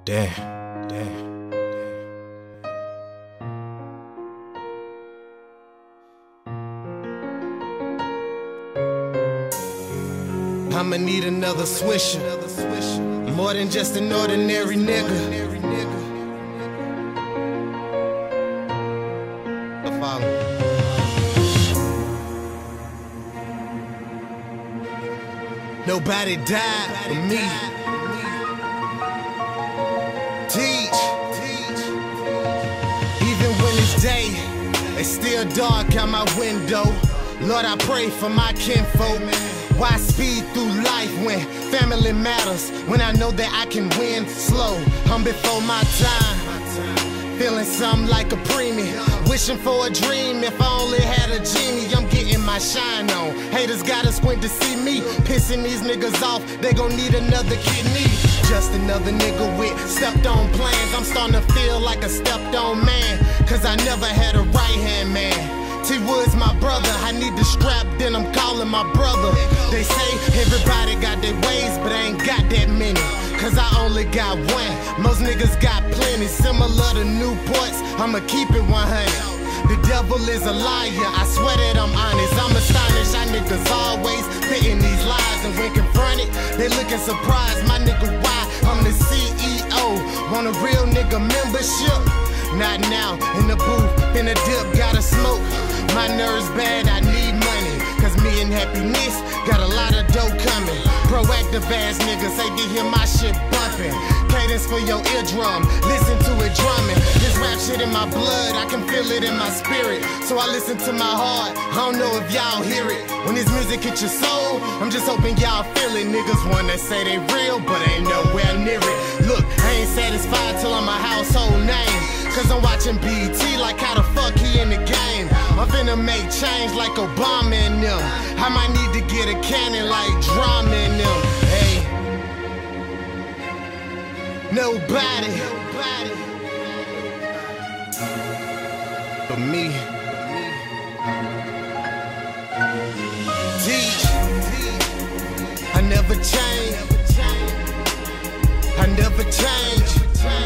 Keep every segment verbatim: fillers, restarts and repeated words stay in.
Damn, damn. I'ma need another swisher, more than just an ordinary nigga. Nobody died for me. Teach. Even when it's day, it's still dark out my window. Lord, I pray for my kinfolk. Why speed through life when family matters? When I know that I can win slow. I'm before my time, feeling something like a premium. Wishing for a dream, if I only had a genie. I'm getting my shine on. Haters gotta squint to see me. Pissing these niggas off, they gon' need another kidney. Just another nigga with stepped on plans. I'm starting to feel like a stepped on man, cause I never had a right hand man. T Wood's my brother, I need the strap, then I'm calling my brother. They say everybody got their ways, but I ain't got that many, cause I only got one. Most niggas got plenty, similar to Newports, I'ma keep it one hundred. The devil is a liar, I swear that I'm honest. I'm astonished, I niggas always fitting these lies. And when confronted, they looking surprised. My nigga, why? I'm the C E O, want a real nigga membership? Not now, in the booth, in the dip, gotta smoke. My nerves bad, I need money, cause me and happiness got a lot of dough coming. Proactive ass niggas say to hear my shit bumping. Cadence for your eardrum, listen to it drumming. This rap shit in my blood, I can feel it in my spirit, so I listen to my heart. I don't know if y'all hear it. When this music hit your soul, I'm just hoping y'all feel it. Niggas wanna say they real, but ain't nowhere near it. Look, I ain't satisfied till I'm a household name, cause I'm watching B E T like how the fuck he in the game. I'm finna make change like Obama and them. I might need to get a cannon like drama in them. Hey, nobody, nobody but me. Teach. I never change. I never change.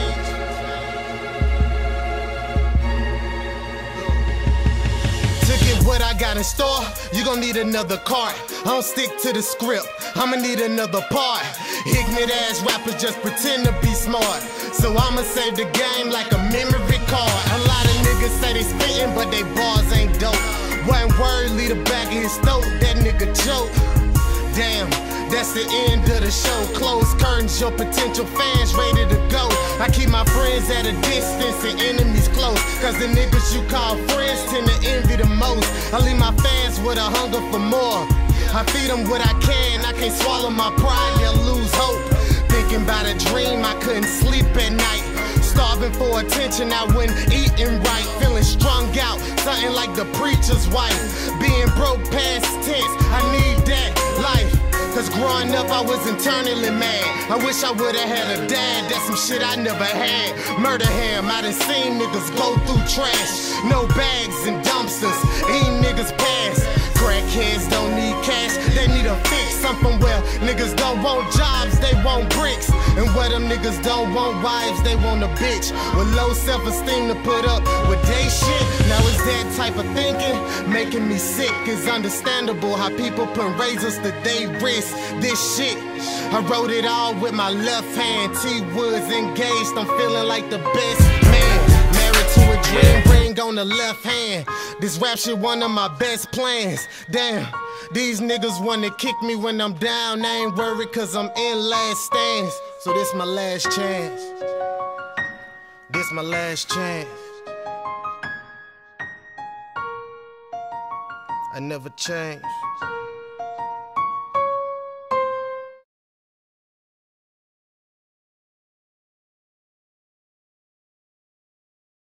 What I got in store, you gon' need another cart. I don't stick to the script, I'ma need another part. Ignorant ass rappers just pretend to be smart, so I'ma save the game like a memory card. A lot of niggas say they spittin', but they bars ain't dope. One word lead the back of his throat, that nigga choke. Damn, that's the end of the show. Close curtains, your potential fans ready to go. I keep my friends at a distance and enemies close, cause the niggas you call friends tend to envy the most. I leave my fans with a hunger for more. I feed them what I can, I can't swallow my pride, they'll lose hope. Thinking about a dream, I couldn't sleep at night. Starving for attention, I wasn't eating right. Feeling strung out, something like the preacher's wife. Being broke past tense, I need that life. Cause growing up I was internally mad. I wish I would've had a dad, that's some shit I never had. Murder him, I done seen niggas go through trash. No bags and dumpsters, ain't niggas pass. Crackheads don't need cash, they need a fix. Something where niggas don't want jobs, they want bricks. And where them niggas don't want wives, they want a bitch with low self-esteem to put up with they shit. Now it's that type of thinking making me sick. It's understandable how people put razors to they wrist. This shit, I wrote it all with my left hand. T Woods engaged, I'm feeling like the best man. Married to a dream ring on the left hand. This rap shit one of my best plans. Damn, these niggas wanna kick me when I'm down. I ain't worried cause I'm in last stands. So this my last chance. This my last chance. I never change.